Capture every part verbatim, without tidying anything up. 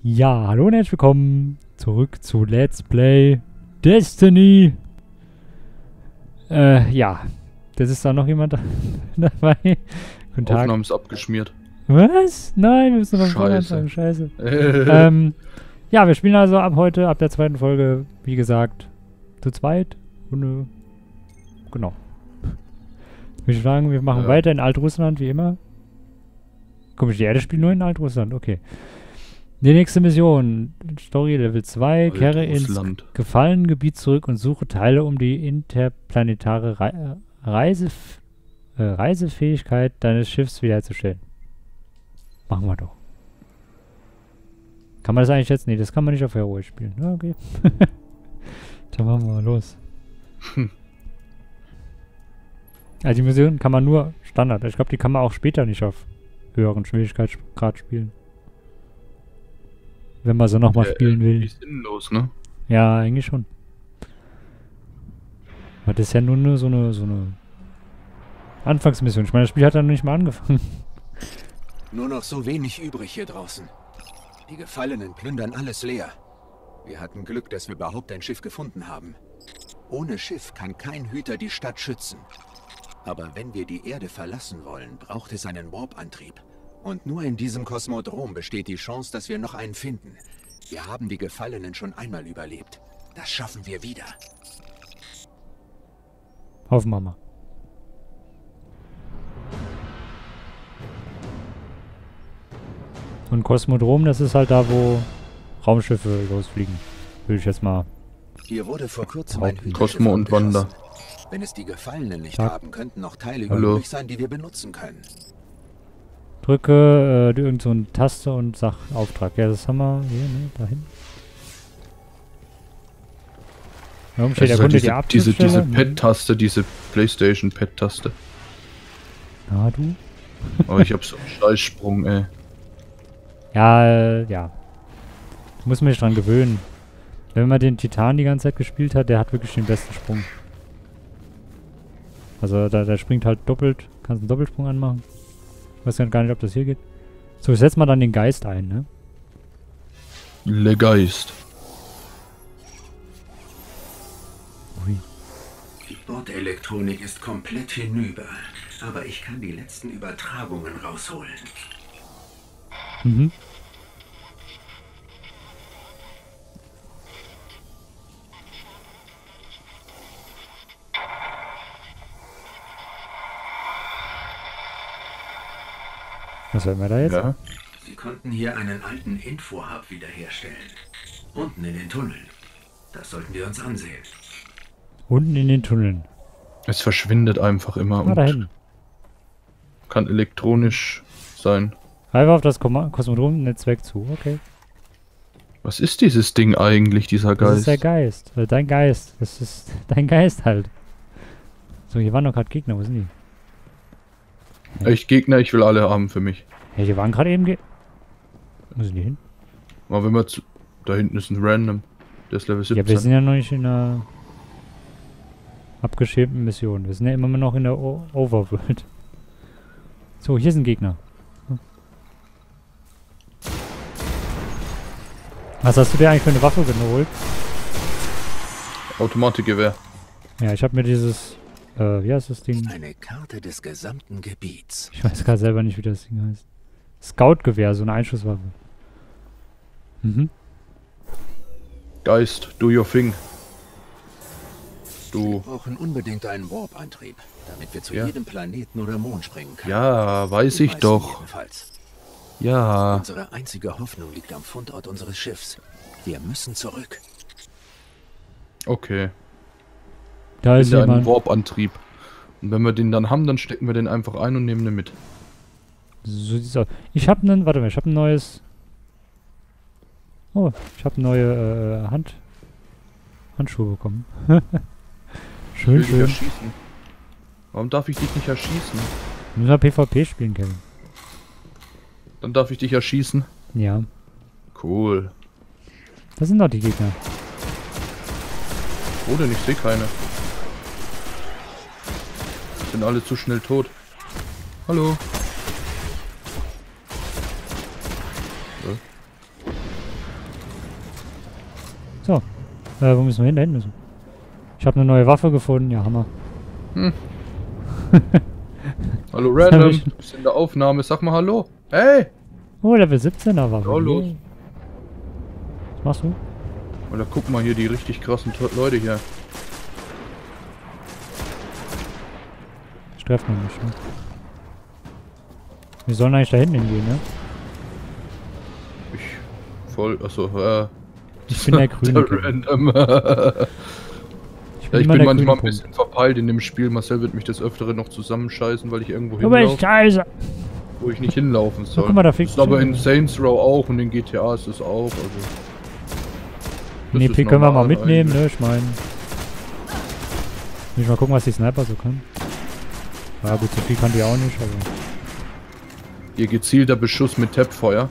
Ja, hallo und herzlich willkommen zurück zu Let's Play Destiny. Äh, ja. Das ist da noch jemand da dabei. Guten Tag. Aufnahme ist abgeschmiert. Was? Nein, wir müssen noch vorne anfangen. Scheiße. ähm, ja, wir spielen also ab heute, ab der zweiten Folge, wie gesagt, zu zweit. Und, äh, genau. Ich würde sagen, wir machen ja. weiter in Altrussland, wie immer. Komisch, die Erde spielt nur in Altrussland, okay. Die nächste Mission, Story Level zwei, kehre ins gefallene Gebiet zurück und suche Teile, um die interplanetare Re Reisef äh, Reisefähigkeit deines Schiffs wiederherzustellen. Machen wir doch. Kann man das eigentlich jetzt? Nee, das kann man nicht auf Heroisch spielen. Ja, okay. Dann machen wir mal los. Hm. Also die Mission kann man nur Standard. Ich glaube, die kann man auch später nicht auf höheren Schwierigkeitsgrad spielen. Wenn man so nochmal äh, spielen will. Die ist sinnlos, ne? Ja, eigentlich schon. Aber das ist ja nur, nur so eine so eine Anfangsmission. Ich meine, das Spiel hat dann noch nicht mal angefangen. Nur noch so wenig übrig hier draußen. Die Gefallenen plündern alles leer. Wir hatten Glück, dass wir überhaupt ein Schiff gefunden haben. Ohne Schiff kann kein Hüter die Stadt schützen. Aber wenn wir die Erde verlassen wollen, braucht es einen Warp-Antrieb. Und nur in diesem Kosmodrom besteht die Chance, dass wir noch einen finden. Wir haben die Gefallenen schon einmal überlebt. Das schaffen wir wieder. Hoffen wir mal. Und Kosmodrom, das ist halt da, wo Raumschiffe losfliegen. Will ich jetzt mal. Hier wurde vor kurzem ein Hüterschiff Cosmo und Wanda. Wenn es die Gefallenen nicht Tag. haben, könnten noch Teile Hallo. übrig sein, die wir benutzen können. Drücke äh, irgend so eine Taste und sag Auftrag. Ja, das haben wir hier, ne, dahin. Warum steht der Kunde die Abschlussstelle? Diese, diese Pad-Taste, diese PlayStation-Pad-Taste. Na, du? Oh, ich hab so einen Scheißsprung, ey. Ja, äh, ja. Ich muss mich dran gewöhnen. Wenn man den Titan die ganze Zeit gespielt hat, der hat wirklich den besten Sprung. Also, da, der springt halt doppelt. Kannst einen Doppelsprung anmachen. Ich weiß gar nicht, ob das hier geht. So, ich setze mal dann den Geist ein, ne? Le Geist. Ui. Die Bordelektronik ist komplett hinüber. Aber ich kann die letzten Übertragungen rausholen. Mhm. Was werden wir da jetzt? Ja. Sie konnten hier einen alten Info-Hub wiederherstellen. Unten in den Tunneln. Das sollten wir uns ansehen. Unten in den Tunneln. Es verschwindet einfach immer Ah, und dahin. kann elektronisch sein. Einfach auf das Kosmodrom-Netzwerk zu, okay. Was ist dieses Ding eigentlich, dieser Geist? Das ist der Geist. Oder dein Geist. Das ist dein Geist halt. So, hier waren noch gerade Gegner. Wo sind die? Echt Gegner, ich will alle haben für mich. Ja, hier waren gerade eben Ge... Wo sind die hin? Aber wenn wir zu... Da hinten ist ein Random. Der ist Level siebzehn. Ja, wir sind ja noch nicht in einer abgeschirmten Mission. Wir sind ja immer noch in der o Overworld. So, hier sind Gegner. Hm. Was hast du dir eigentlich für eine Waffe geholt? Automatikgewehr. Ja, ich habe mir dieses... Äh, wie heißt das Ding? Eine Karte des gesamten Gebiets. Ich weiß gerade selber nicht, wie das Ding heißt. Scout-Gewehr, so eine Einschusswaffe. Mhm. Geist, do your thing. Wir Du. brauchen unbedingt einen Warp-Antrieb, damit wir zu Ja. jedem Planeten oder Mond springen können. Ja, weiß Die ich meisten doch. jedenfalls. Ja. Unsere einzige Hoffnung liegt am Fundort unseres Schiffs. Wir müssen zurück. Okay. Da ist Finde einen jemand. Warp-Antrieb. Und wenn wir den dann haben, dann stecken wir den einfach ein und nehmen den mit. So sieht's aus. Ich habe einen, warte mal, ich habe ein neues... Oh, ich habe neue äh, Hand... Handschuhe bekommen. Schön, Ich will dich schön. erschießen. Warum darf ich dich nicht erschießen? Wir müssen PvP spielen, Kevin. Dann darf ich dich erschießen. Ja. Cool. Das sind doch die Gegner. Wo denn? Ich sehe keine. Sind alle zu schnell tot. Hallo. So. Äh, wo müssen wir hin? Da hinten müssen. Ich habe eine neue Waffe gefunden. Ja, Hammer. Hm. Hallo Random, du bist in der Aufnahme. Sag mal Hallo. Hey! Oh, Level siebzehner Waffe. Oh, los. Was machst du? Oder guck mal hier, die richtig krassen Leute hier. Ich treffe noch nicht, ne? Wir sollen eigentlich da hinten hingehen, ne? Ich voll, achso, äh... Ich bin der Grüne. Der Random. Ich Ja, bin, ich immer bin der manchmal grüne ein bisschen verpeilt in dem Spiel. Marcel wird mich des Öfteren noch zusammenscheißen, weil ich irgendwo Du bist hinlaufe, scheiße! wo ich nicht hinlaufen soll. Oh, guck mal, da das fliegt ist aber schon. in Saints Row auch und in G T A ist es auch. Also Den das E P ist können wir mal normal mitnehmen, eigentlich. ne? Ich meine. Will ich mal gucken, was die Sniper so können. Ja gut, so viel kann die auch nicht, aber. Ihr gezielter Beschuss mit Tappfeuer.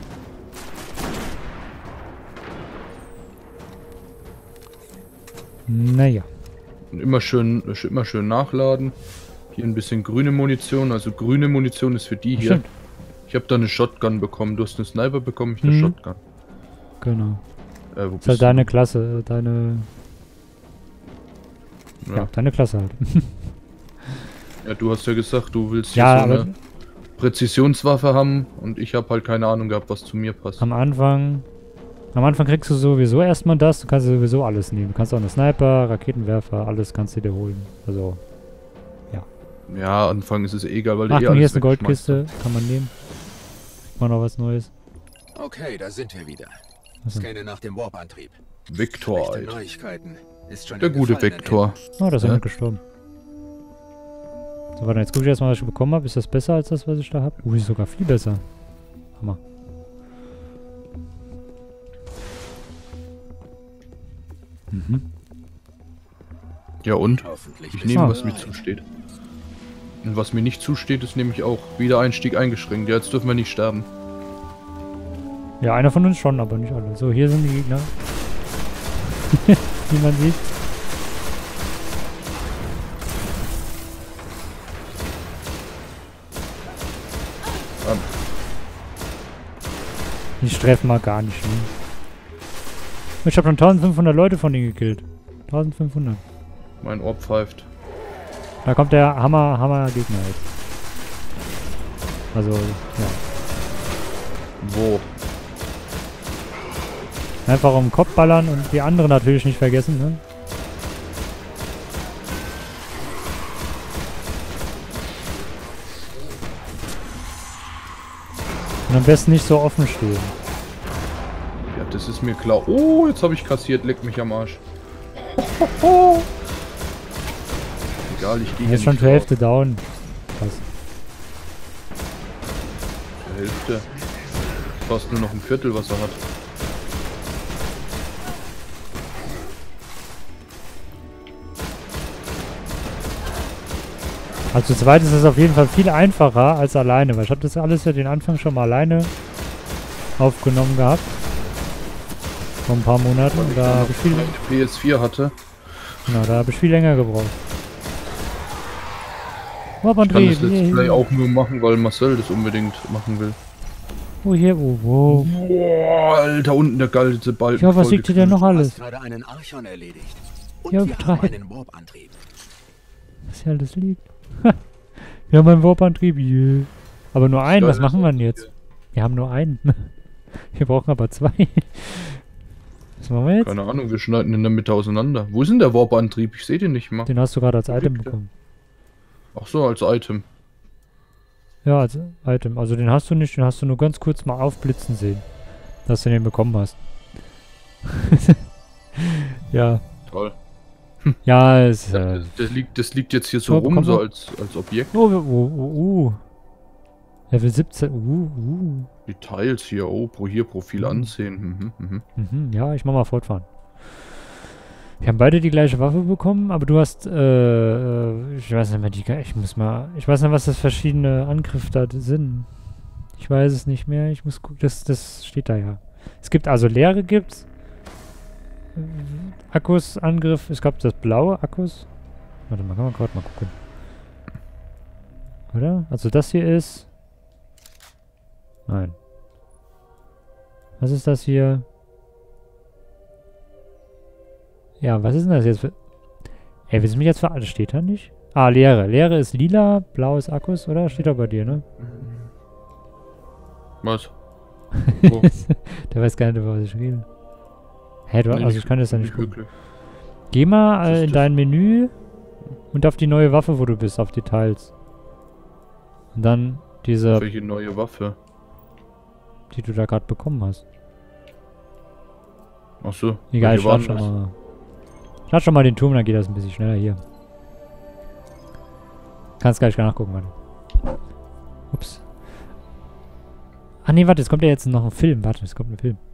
Naja. Und immer schön, immer schön nachladen. Hier ein bisschen grüne Munition. Also grüne Munition ist für die hier. Stimmt. Ich habe da eine Shotgun bekommen. Du hast eine Sniper bekommen, ich eine Mhm. Shotgun. Genau. Äh, wo Das ist bist halt du? deine Klasse, äh, deine. Ja, Ja. deine Klasse halt. ja, du hast ja gesagt, du willst hier Ja, so aber eine Präzisionswaffe haben und ich habe halt keine Ahnung gehabt, was zu mir passt. am Anfang. Am Anfang kriegst du sowieso erstmal das, du kannst sowieso alles nehmen. Du kannst auch eine Sniper, Raketenwerfer, alles kannst du dir holen. Also. Ja, Anfang ist es eh egal, weil du eh Achtung, alles hier ist eine wegschmeißt. Goldkiste, kann man nehmen. Kriegt man noch was Neues. Okay, da sind wir wieder. Achso. Scanne nach dem Warp-Antrieb. Viktor, Schlechte Alter. Neuigkeiten. Ist schon Der im gute Gefallenen Viktor. Oh, da ist Ja. jemand gestorben. So, warte, jetzt gucke ich erstmal, was ich bekommen habe. Ist das besser als das, was ich da habe? Uh, ist sogar viel besser. Hammer. Mhm. Ja und? hin. Hoffentlich Ich bist nehme, du was mir bereit. zusteht. Und was mir nicht zusteht, ist nämlich auch Wiedereinstieg eingeschränkt. Ja, jetzt dürfen wir nicht sterben. Ja, einer von uns schon, aber nicht alle. So, hier sind die Gegner. Wie man sieht. Ähm, Die treffen mal gar nicht. Ne? Ich habe schon eintausendfünfhundert Leute von denen gekillt. eintausendfünfhundert. mein Ohr pfeift. Da kommt der Hammer, Hammer Gegner jetzt. Also, ja. Wo? Einfach um den Kopf ballern und die anderen natürlich nicht vergessen, ne? Und am besten nicht so offen stehen. Ja, das ist mir klar. Oh, jetzt habe ich kassiert. Leck mich am Arsch. Egal, ich gehe Er hier ist schon nicht zur drauf. Hälfte down. Krass. Zur Hälfte. Fast nur noch ein Viertel, was er hat. Also zu zweit ist es auf jeden Fall viel einfacher als alleine, weil ich habe das alles ja den Anfang schon mal alleine aufgenommen gehabt. Vor ein paar Monaten. Und da habe ich viel, eine P S vier hatte. genau, da habe ich viel länger gebraucht. Oh, Ich kann André, das Let's hier, Play hier. auch nur machen, weil Marcel das unbedingt machen will. Oh, hier, oh, wow. Boah, Alter, unten der geilste Balken. Ja, was voll liegt hier denn geknüllt. noch Du alles? hast gerade einen Archon erledigt. Und Ja, wir drei. haben einen Warp-Antrieb. Was hier alles liegt. Wir haben einen Warp-Antrieb. Yeah. Aber nur einen, was Geil, machen wir denn das jetzt? Wir haben nur einen. Wir brauchen aber zwei. Was machen wir jetzt? Keine Ahnung, wir schneiden in der Mitte auseinander. Wo ist denn der Warp-Antrieb? Ich sehe den nicht mal. Den hast du gerade als Wo Item liegt der? bekommen. Ach so, als Item. Ja, als Item. Also den hast du nicht, den hast du nur ganz kurz mal aufblitzen sehen. Dass du den bekommen hast. Ja. Toll. Ja, es ist. Das, Äh, das, liegt, das liegt jetzt hier so Oh, rum, bekommen so wir? als, als Objekt. oh, oh, oh, uh. Level siebzehn. Uh, uh. Details hier, oh, pro hier Profil Mhm. ansehen. Mhm, mhm. Mhm, ja, ich mach mal fortfahren. Wir haben beide die gleiche Waffe bekommen, aber du hast, äh, äh, ich weiß nicht mehr, die, ich muss mal, ich weiß nicht, was das verschiedene Angriffe da sind. Ich weiß es nicht mehr, ich muss gucken, das, das steht da ja. Es gibt also leere gibt's. Äh, Akkus, Angriff, es gab das blaue Akkus. Warte mal, kann man gerade mal gucken. Oder? Also das hier ist... Nein. Was ist das hier? Ja, was ist denn das jetzt für... Ey, willst du mich jetzt ver... Das steht da nicht? Ah, Leere. Leere ist lila, blau ist Akkus, oder? Steht doch bei dir, ne? Was? Wo? Der weiß gar nicht, über was ich rede. Hä, du, Nee, also ich kann das ja nicht nicht gucken. wirklich. Geh mal Was äh, ist in das? dein Menü und auf die neue Waffe, wo du bist, auf Details. Und dann diese, Welche neue Waffe? die du da gerade bekommen hast. Ach so. Egal, ich welche starte waren schon das? mal. Start schon mal den Turm, dann geht das ein bisschen schneller hier. Kannst gleich nachgucken, warte. Ups. Ah ne, warte, es kommt ja jetzt noch ein Film. Warte, es kommt ein Film.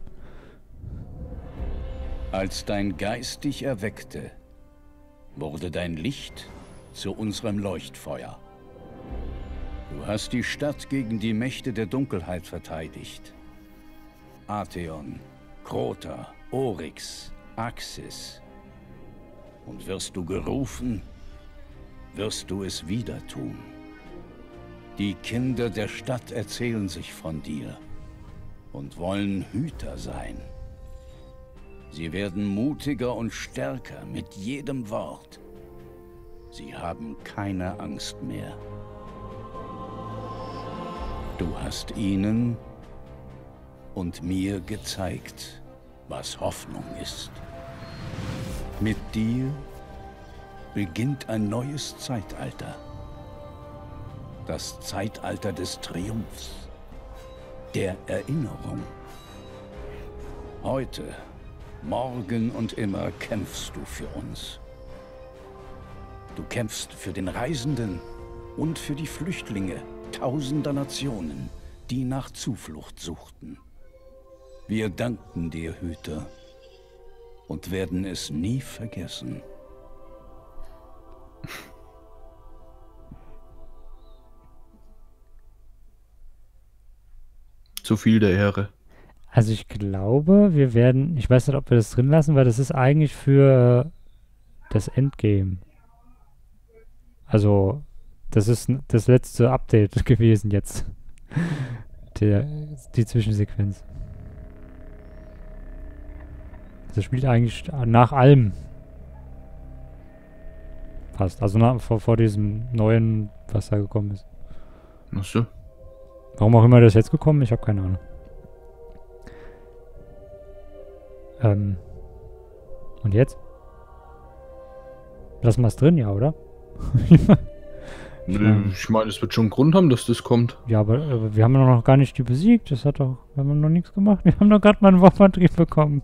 Als dein Geist dich erweckte, wurde dein Licht zu unserem Leuchtfeuer. Du hast die Stadt gegen die Mächte der Dunkelheit verteidigt. Atheon, Crota, Oryx, Axis. Und wirst du gerufen, wirst du es wieder tun. Die Kinder der Stadt erzählen sich von dir und wollen Hüter sein. Sie werden mutiger und stärker mit jedem Wort. Sie haben keine Angst mehr. Du hast ihnen und mir gezeigt, was Hoffnung ist. Mit dir beginnt ein neues Zeitalter. Das Zeitalter des Triumphs, der Erinnerung. Heute, morgen und immer kämpfst du für uns. Du kämpfst für den Reisenden und für die Flüchtlinge tausender Nationen, die nach Zuflucht suchten. Wir danken dir, Hüter, und werden es nie vergessen. Zu viel der Ehre. Also ich glaube, wir werden... Ich weiß nicht, ob wir das drin lassen, weil das ist eigentlich für äh, das Endgame. Also, das ist n- das letzte Update gewesen jetzt. Der, die Zwischensequenz. Das spielt eigentlich nach allem. Fast. Also nach, vor, vor diesem neuen, was da gekommen ist. Ach so. Warum auch immer das jetzt gekommen ist, ich habe keine Ahnung. Ähm. Und jetzt? Lassen wir es drin, ja, oder? Nö, ich meine, es wird schon einen Grund haben, dass das kommt. Ja, aber, aber wir haben doch noch gar nicht die besiegt. Das hat doch... Wir haben noch nichts gemacht. Wir haben doch gerade mal einen Waffenantrieb bekommen.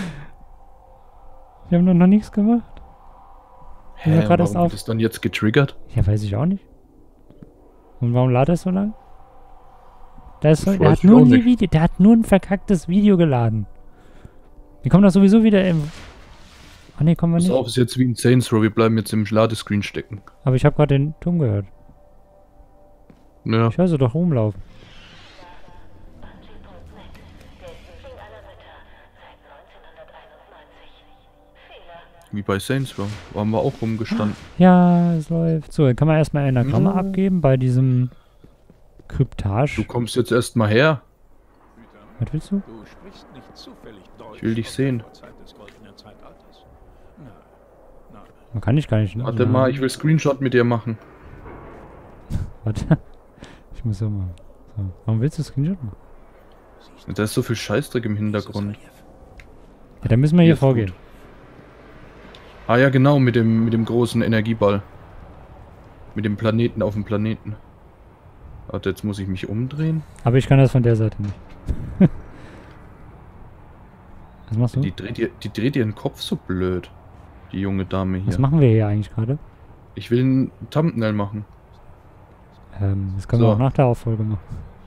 Wir haben doch noch nichts gemacht. Wir Hä, sind gerade erst warum auf. wird das dann jetzt getriggert? Ja, weiß ich auch nicht. Und warum ladet es so lang? Der, ist, Das der, weiß hat ich nur auch ein nicht. Video, der hat nur ein verkacktes Video geladen. Wir kommen doch sowieso wieder im... Ah ne, kommen wir Pass nicht. auf, ist jetzt wie ein Saints Row, wir bleiben jetzt im Ladescreen stecken. Aber ich habe gerade den Ton gehört. Ja, Ich höre sie doch rumlaufen. wie bei Saints Row. Waren wir auch rumgestanden. Ja, es läuft. So, dann kann man erstmal Enagramme Ja. abgeben bei diesem Kryptage. Du kommst jetzt erstmal her. Was willst du? Du sprichst nicht zufällig Deutsch. Ich will dich sehen. aus der Zeit des goldenen Zeitalters. Nein, nein. Man kann ich gar nicht. Ne? Warte mal, ich will Screenshot mit dir machen. Warte. Ich muss so mal. So. Warum willst du Screenshot machen? Da ist so viel Scheißdreck im Hintergrund. Ja, dann müssen wir Hier hier ist vorgehen. gut. Ah ja, genau, mit dem, mit dem großen Energieball. Mit dem Planeten auf dem Planeten. Warte, jetzt muss ich mich umdrehen. Aber ich kann das von der Seite nicht. Was machst du? Die dreht, ihr, die dreht ihren Kopf so blöd. Die junge Dame hier. Was machen wir hier eigentlich gerade? Ich will ein Thumbnail machen. Ähm, das können So. wir auch nach der Auffolge machen.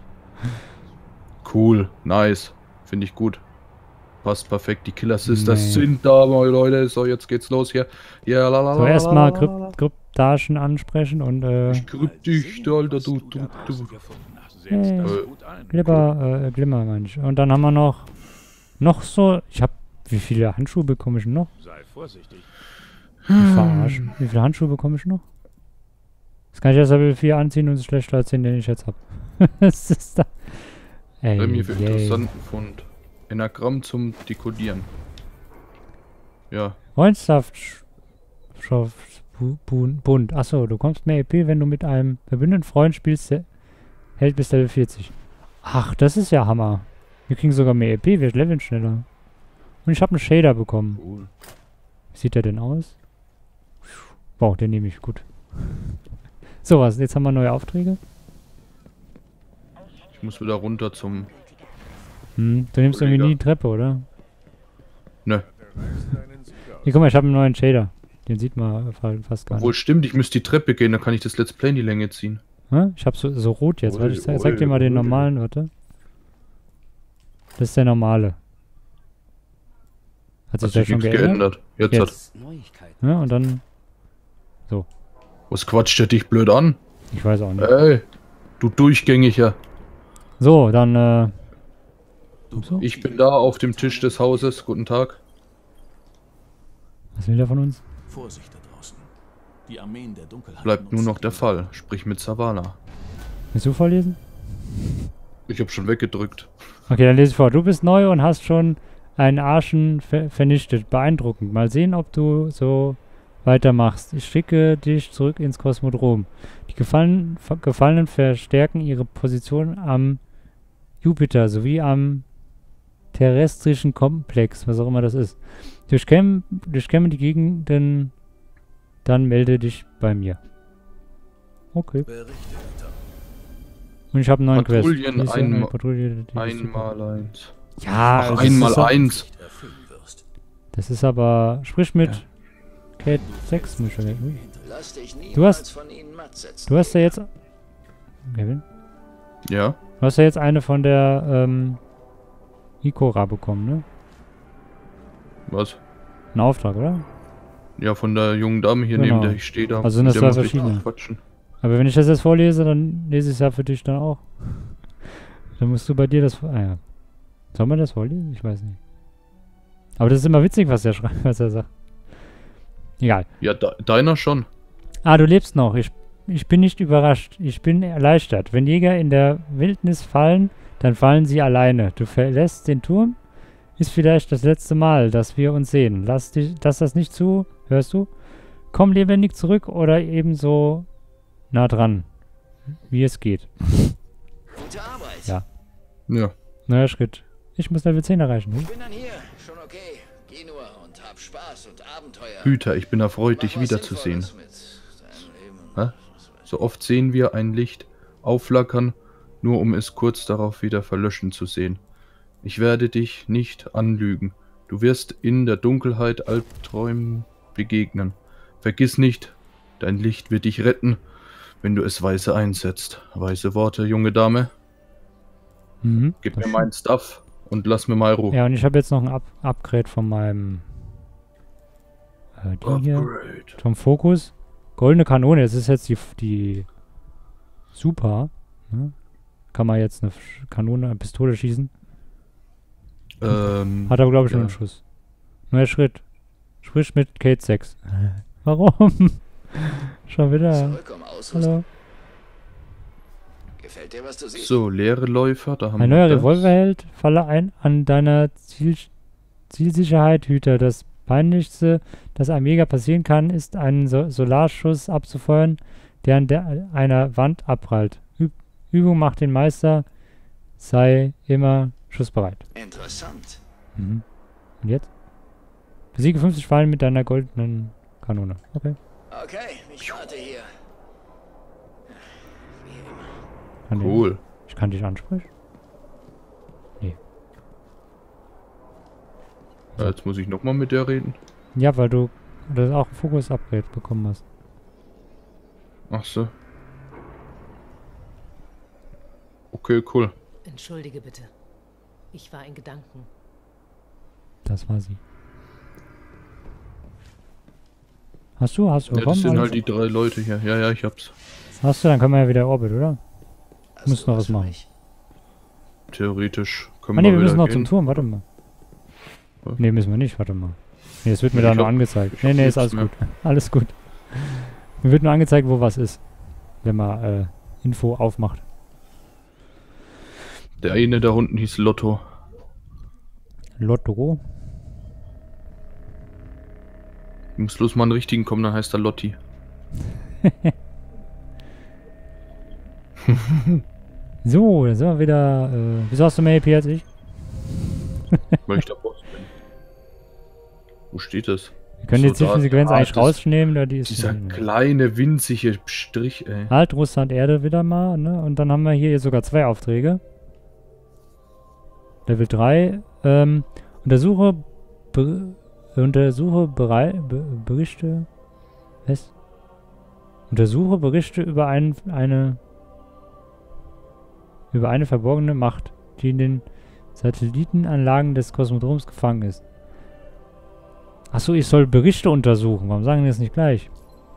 Cool, nice. Finde ich gut. Passt perfekt. Die Killer Sisters Nee. sind da, meine Leute. So, jetzt geht's los hier. Ja, la, la, So, la, erstmal la, la, la. Kryp Kryptagen ansprechen und äh, Ich kryptisch, du Alter, du, du, du. Gefunden hast, setzt Hey. das Äh. gut ein. Glibber, äh, Glimmer meine ich. Und dann haben wir noch noch so, ich habe, wie viele Handschuhe bekomme ich noch? Sei vorsichtig. Ich verarschen. Wie viele Handschuhe bekomme ich noch? Das kann ich erst Level vier anziehen und es schlechter als den, den ich jetzt habe. Was ist da? Ey, Bei mir für yay. interessanten Fund. Enagramm zum Dekodieren. Ja, Freundschaft. Bund. Achso, du kommst mehr E P, wenn du mit einem verbündeten Freund spielst, der hält bis Level vierzig. Ach, das ist ja Hammer. Wir kriegen sogar mehr E P, wir leveln schneller. Und ich habe einen Shader bekommen. Cool. Wie sieht der denn aus? Wow, den nehme ich gut. So, was? Jetzt haben wir neue Aufträge. Ich muss wieder runter zum... Hm, du nimmst irgendwie nie die Treppe, oder? Ne. Hier, guck mal, ich habe einen neuen Shader. Den sieht man fast gar Obwohl, nicht. stimmt, ich müsste die Treppe gehen, dann kann ich das Let's Play in die Länge ziehen. Hm? Ich habe so, so rot jetzt. Ui, Warte, ich zeig, ui, zeig dir mal den ui. normalen, warte. Das ist der normale. Hat sich Hat der sich schon nichts geändert? geändert. Jetzt, Jetzt. Neuigkeiten. Ja, und dann... Was quatscht der dich blöd an? Ich weiß auch nicht. Ey, du Durchgängiger. So, dann, äh... So? Ich bin da auf dem Tisch des Hauses. Guten Tag. Was will der von uns? Vorsicht da draußen. Die Armeen der Dunkelheit Bleibt nur nutzen noch der die- Fall. Sprich mit Zavala. Willst du vorlesen? Ich hab schon weggedrückt. Okay, dann lese ich vor. Du bist neu und hast schon einen Arschen ver vernichtet. Beeindruckend. Mal sehen, ob du so weitermachst. Ich schicke dich zurück ins Kosmodrom. Die Gefallen, ver Gefallenen verstärken ihre Position am Jupiter sowie am terrestrischen Komplex, was auch immer das ist. Durchkämmen, durchkämmen die Gegenden, dann melde dich bei mir. Okay. Berichte, Ritter. Und ich habe einen neuen Patrouillen, Quest. einmal- Eine Patrouille, die ist super. Einmal eins. Ja, Ach, das einmal ist, so- eins. Nicht erfüllen wirst. Das ist aber... Sprich mit Ja. Kate sechs, Michael. Ui. Lass dich niemals Du hast- von ihnen matt setzen. Du hast ja jetzt... Kevin? Ja? Du hast ja jetzt eine von der, ähm... Ikora bekommen, ne? Was? Ein Auftrag, oder? Ja, von der jungen Dame hier Genau. neben der ich stehe da. Also sind das mit der zwei muss ich verschiedene. quatschen. Aber wenn ich das jetzt vorlese, dann lese ich es ja für dich dann auch. Dann musst du bei dir das... Ah ja. Soll man das vorlesen? Ich weiß nicht. Aber das ist immer witzig, was er schreibt, was er sagt. Egal. Ja, de deiner schon. Ah, du lebst noch. Ich, ich bin nicht überrascht. Ich bin erleichtert. Wenn Jäger in der Wildnis fallen, dann fallen sie alleine. Du verlässt den Turm? Ist vielleicht das letzte Mal, dass wir uns sehen. Lass, dich, lass das nicht zu. Hörst du? Komm lebendig zurück oder ebenso nah dran, wie es geht. Gute Arbeit. Ja. Ja. Neuer Schritt. Ich muss Level zehn erreichen. Ich Hm? bin dann hier. Schon okay. Geh nur und hab Spaß und Abenteuer. Hüter, ich bin erfreut, Mach dich was wiederzusehen. Sinnvolles mit deinem Leben. Hä? So oft sehen wir ein Licht aufflackern, nur um es kurz darauf wieder verlöschen zu sehen. Ich werde dich nicht anlügen. Du wirst in der Dunkelheit Albträumen begegnen. Vergiss nicht, dein Licht wird dich retten, wenn du es weise einsetzt. Weise Worte, junge Dame. Mhm. Gib Das mir mein Stuff und lass mir mal Ruhe. Ja, und ich habe jetzt noch ein Up Upgrade von meinem... Äh, die hier. Upgrade. Vom Fokus. Goldene Kanone. Das ist jetzt die, die Super. Ne? Kann man jetzt eine Sch- Kanone, eine Pistole schießen. Ähm, Hat er, glaube ich, schon ja. einen Schuss. Neuer Schritt. Sprich mit Kate sechs. Warum? Schon wieder. Zurück um Ausrüstung. Hallo. Gefällt dir, was du siehst? So, leere Läufer, da haben Ein wir neuer das. Revolverheld. Falle ein an deiner Ziel Zielsicherheit, Hüter. Das Peinlichste, das einem Jäger passieren kann, ist einen so Solarschuss abzufeuern, der an der einer Wand abprallt. Üb Übung macht den Meister. Sei immer schussbereit. Interessant. Mhm. Und jetzt? Besiege fünfzig Fallen mit deiner goldenen Kanone. Okay. Okay, ich warte hier. Wie immer. Kann den- Cool. Ich kann dich ansprechen. Ja, jetzt muss ich nochmal mit der reden. Ja, weil du das auch ein Fokus-Upgrade bekommen hast. Ach so. Okay, cool. Entschuldige bitte. Ich war in Gedanken. Das war sie. Hast du? Hast du Ja, bekommen? das sind alles? halt die drei Leute hier. Ja, ja, ich hab's. Hast du? Dann können wir ja wieder Orbit, oder? Hast Müssen du noch was für machen. mich? Theoretisch können Ah ne, wir wir müssen wieder noch gehen. zum Turm. Warte mal. Was? Ne, müssen wir nicht. Warte mal. Ne, es wird mir Ja, da ich nur hab- angezeigt. ich Ne, hab ne, ist nichts alles gut. Alles gut. Mir wird nur angezeigt, wo was ist. Wenn man äh, Info aufmacht. Der eine da unten hieß Lotto. Lotto. Ich muss bloß mal einen richtigen kommen, dann heißt er Lotti. So, dann sind wir wieder. Äh, wieso hast du mehr E P als ich? Weil ich der Boss bin. Wo steht das? Wir können So, die Zwischensequenz da- eigentlich ah, das- rausnehmen, da die ist. Dieser nicht- kleine, winzige Strich, ey. Halt, Russland, Erde wieder mal, ne? Und dann haben wir hier sogar zwei Aufträge. Level drei. Ähm, untersuche. Ber untersuche Berei Be Berichte. Was? Untersuche Berichte über ein, eine. über eine verborgene Macht, die in den Satellitenanlagen des Kosmodroms gefangen ist. Achso, ich soll Berichte untersuchen. Warum sagen die das nicht gleich?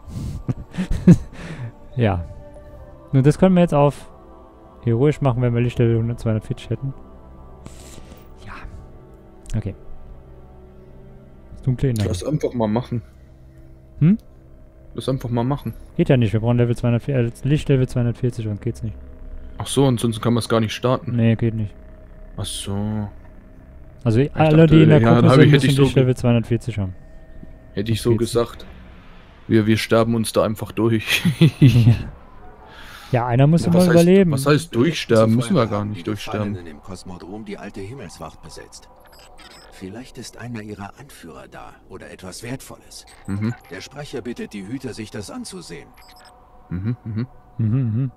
Ja. Nun, das können wir jetzt auf heroisch machen, wenn wir Lichtlevel zweihundertvierzig hätten. Ja. Okay. Das dunkle Innere. Lass einfach mal machen. Hm? Lass einfach mal machen. Geht ja nicht. Wir brauchen Level zweihundertvierzig, äh, Lichtlevel zweihundertvierzig, sonst geht's nicht. Ach so, ansonsten kann man es gar nicht starten. Nee, geht nicht. Ach so. Also alle, dachte, die in der ja, Gruppe dann hab sind, ich- hätte müssen ich so Lichtlevel zweihundertvierzig haben. Hätte ich Das so geht's gesagt. Wir, wir sterben uns da einfach durch. Ja, einer muss Ja, immer was, heißt, überleben. was heißt durchsterben? Müssen wir Zuvor gar haben nicht die durchsterben. Gefallenen im Kosmodrom die alte Himmelswacht besetzt. Vielleicht ist einer ihrer Anführer da oder etwas Wertvolles. Mhm, Der Sprecher bittet die Hüter, sich das anzusehen. mhm, mhm. Mhm, mhm.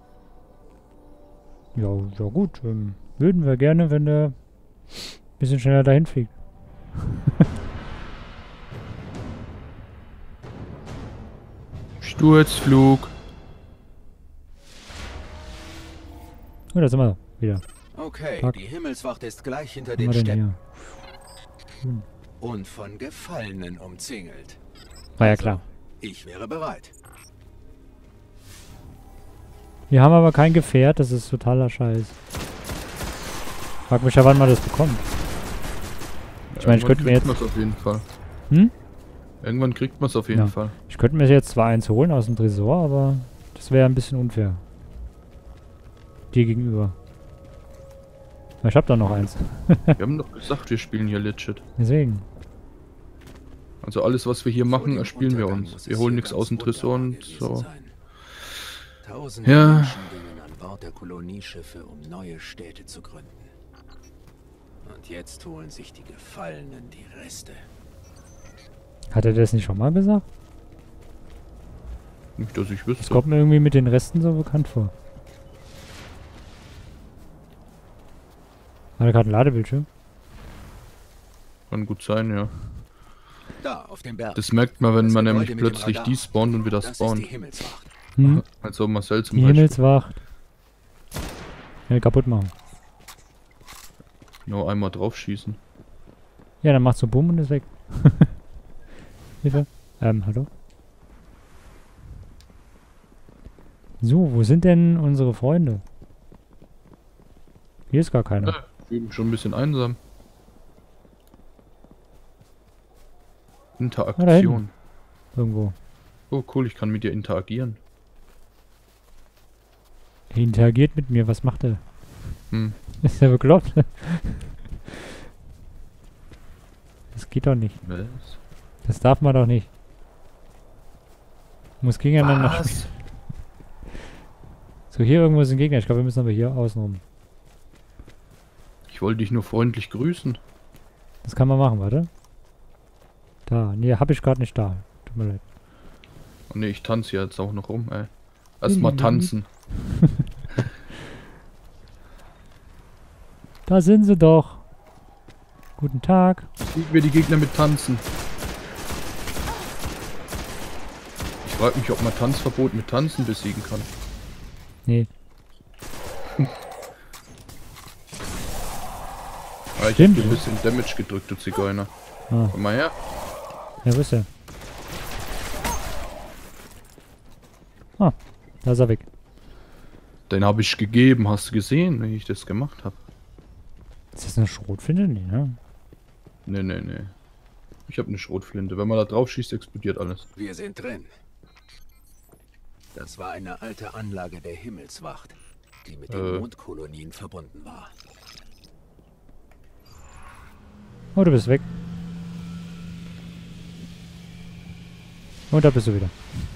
Ja, ja gut. Ähm, würden wir gerne, wenn der ein bisschen schneller dahin fliegt. Sturzflug. Oh, da sind wir wieder. Okay, Fuck. die Himmelswacht ist gleich hinter Was den haben wir denn Städten hier? und von Gefallenen umzingelt. War ja klar. Ich wäre bereit. Wir haben aber kein Gefährt, das ist totaler Scheiß. Frag mich ja, wann man das bekommt. Ich meine, ich könnte mir jetzt... Irgendwann kriegt man's auf jeden Fall. Hm? Irgendwann kriegt man es auf jeden Ja. Fall. Ich könnte mir jetzt zwar eins holen aus dem Tresor, aber das wäre ein bisschen unfair. Dir gegenüber. Aber ich hab da noch eins. Wir haben doch gesagt, wir spielen hier legit. Deswegen. Also alles, was wir hier Vor machen, dem erspielen wir Untergang uns. muss Wir es holen hier nichts ganz aus dem Tresor wunderbar und gewesen so. sein. Tausende Ja. Menschen gingen an Bord der Kolonieschiffe, um neue Städte zu gründen. Und jetzt holen sich die Gefallenen die Reste. Hat er das nicht schon mal gesagt? Nicht, dass ich Das wüsste. kommt mir irgendwie mit den Resten so bekannt vor. Hat er gerade einen Ladebildschirm? Kann gut sein, ja. Da, auf dem Berg. Das merkt man, wenn Das man Gebäude nämlich mit dem plötzlich Radar. despawnt und wieder Das ist die spawnt. Himmelswacht. Hm? Also Marcel zum Die Beispiel. Himmelswacht. Schnell kaputt machen. Nur einmal draufschießen. Ja, dann macht so Bumm und ist weg. Hilfe. Ähm, hallo? So, wo sind denn unsere Freunde? Hier ist gar keiner. Ja, ich bin schon ein bisschen einsam. Ah, da Interaktion. Irgendwo. Oh cool, ich kann mit dir interagieren. Er interagiert mit mir, was macht er? Hm. Ist er bekloppt? Das geht doch nicht. Was? Das darf man doch nicht. Muss gegeneinander spielen. Was? So, hier irgendwo sind Gegner. Ich glaube, wir müssen aber hier außen rum. Ich wollte dich nur freundlich grüßen. Das kann man machen, warte. Da. Nee, hab ich gerade nicht da. Tut mir leid. Oh ne, ich tanze jetzt auch noch rum, ey. Erstmal Mhm. tanzen. Da sind sie doch. Guten Tag. Besiegen wir die Gegner mit Tanzen. Ich frage mich, ob man Tanzverbot mit Tanzen besiegen kann. Nee. Ah, ich Stimmt, hab dir ein ja. bisschen Damage gedrückt, du Zigeuner. Ah, Komm mal her. ja, wo ist er? Ah, da ist er weg. Den habe ich gegeben, hast du gesehen, wie ich das gemacht habe? Ist das eine Schrotflinte? Nee, ne? Ne, ne, ne. Ich habe eine Schrotflinte. Wenn man da drauf schießt, explodiert alles. Wir sind drin. Das war eine alte Anlage der Himmelswacht, die mit den Äh. Mondkolonien verbunden war. Oh, du bist weg. Und da bist du wieder.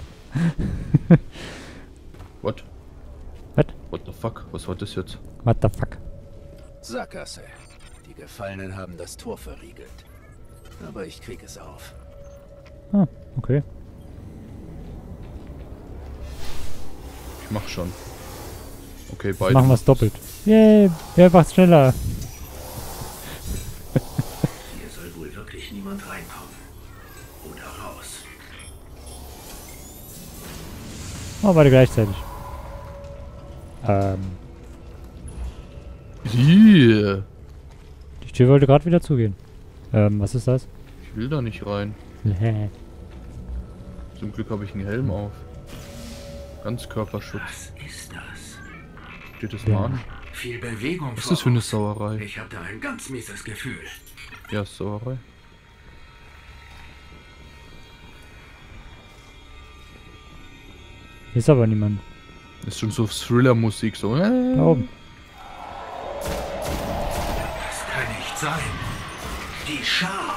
What? Was? What the fuck? Was war das jetzt? What the fuck? Sackgasse. Die Gefallenen haben das Tor verriegelt. Aber ich krieg es auf. Ah, okay. Ich mach schon. Okay, Jetzt beide. machen wir es doppelt. Yay, wer macht's schneller? Hier soll wohl wirklich niemand reinkommen. Oder raus. Oh, beide gleichzeitig. Ähm. Hier. Die Tür wollte gerade wieder zugehen. Ähm, was ist das? Ich will da nicht rein. Zum Glück habe ich einen Helm auf. Ganzkörperschutz. Was ist das? Steht das Ja. mal an? Viel Bewegung. Was ist das für eine Sauerei? Ich habe da ein ganz mieses Gefühl. Ja, Sauerei. Hier ist aber niemand. Ist schon so Thriller-Musik, so. Da Äh. oben. Das kann nicht sein. Die Schar.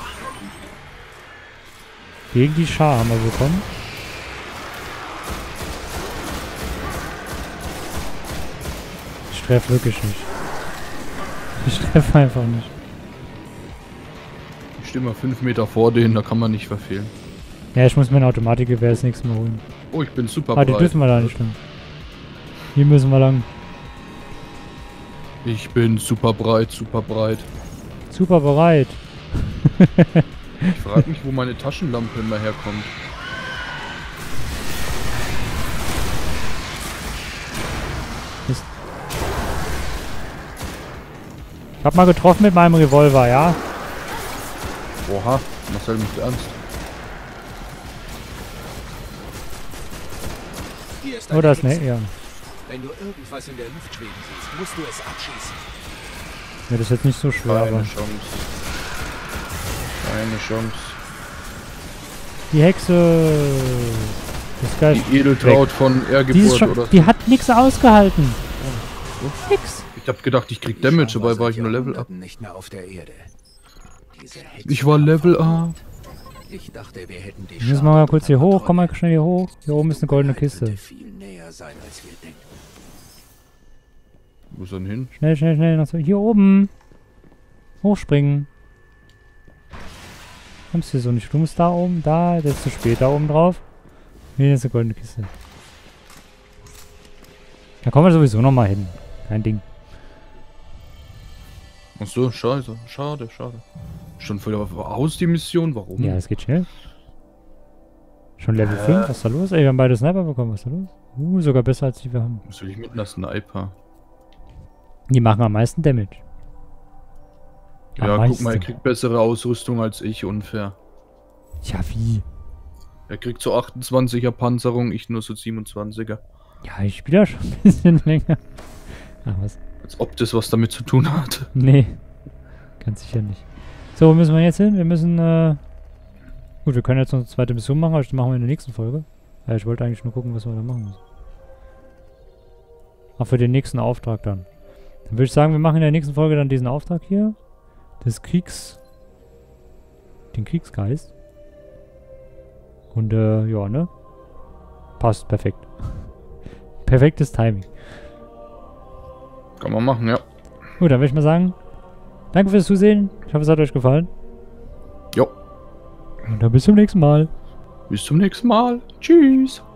Gegen die Schar haben wir bekommen. Ich treffe wirklich nicht. Ich treffe einfach nicht. Ich stehe mal fünf Meter vor denen, da kann man nicht verfehlen. Ja, ich muss mir ein Automatikgewehr das nächste Mal holen. Oh, ich bin super Ah, die breit. dürfen wir da nicht lang. Hier müssen wir lang. Ich bin super breit, super breit. Super bereit. Ich frage mich, wo meine Taschenlampe immer herkommt. Mist. Ich hab mal getroffen mit meinem Revolver, ja? Oha, Marcel, nicht ernst. Hier ist Oh, ein das ist ne, Hexen. ja. Wenn du irgendwas in der Luft schweben siehst, musst du es abschießen. Ja, das ist jetzt nicht so schwer, Keine aber. Chance. Keine Chance. Die Hexe. Das ist geil. Die Edeltraut von Die, ist Ergeburt schon, oder die so. hat nix ausgehalten. Nix. Ich hab gedacht, ich krieg Die Damage, Schar dabei war seit ich nur Level up. Jahrhunderten nicht mehr auf der Erde. Diese Hexen Ich war Level haben up. Ich dachte, wir hätten die Müssen wir Schar mal unter kurz hier hoch. Kontrolle. Komm mal schnell hier hoch. Hier oben ist eine goldene Könnte Kiste. viel näher sein, als wir denken. Wo ist er denn hin? Schnell, schnell, schnell. Noch so. Hier oben. Hochspringen. Kommst du so nicht? Du musst da oben, da. Das ist zu spät. Da oben drauf. Hier ist eine goldene Kiste. Da kommen wir sowieso noch mal hin. Kein Ding. Ach so, scheiße. Schade, schade. Schon voll aus die Mission? Warum? Ja, es geht schnell. Schon Level fünf? Was ist da los? Ey, wir haben beide Sniper bekommen. Was ist da los? Uh, sogar besser als die wir haben. Was will ich mit einer Sniper? Die machen am meisten Damage. Am Ja, meisten. guck mal, er kriegt bessere Ausrüstung als ich, unfair. Ja, wie? Er kriegt so achtundzwanziger Panzerung, ich nur so siebenundzwanziger. Ja, ich spiele ja schon ein bisschen länger. Ach was? Als ob das was damit zu tun hat. Nee. Ganz sicher nicht. So, wo müssen wir jetzt hin? Wir müssen, äh... Gut, wir können jetzt noch eine zweite Mission machen, aber das machen wir in der nächsten Folge. Ja, ich wollte eigentlich nur gucken, was wir da machen müssen. Auch für den nächsten Auftrag dann. Dann würde ich sagen, wir machen in der nächsten Folge dann diesen Auftrag hier. Des Kriegs... Den Kriegsgeist. Und, äh, ja, ne? Passt, perfekt. Perfektes Timing. Kann man machen, ja. Gut, dann würde ich mal sagen, danke fürs Zusehen. Ich hoffe, es hat euch gefallen. Jo. Und dann bis zum nächsten Mal. Bis zum nächsten Mal. Tschüss.